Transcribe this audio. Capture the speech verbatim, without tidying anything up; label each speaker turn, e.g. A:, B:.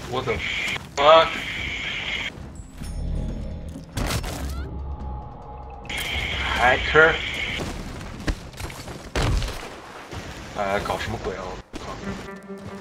A: 我的妈 ！Hacker， 哎，搞什么鬼啊！我靠！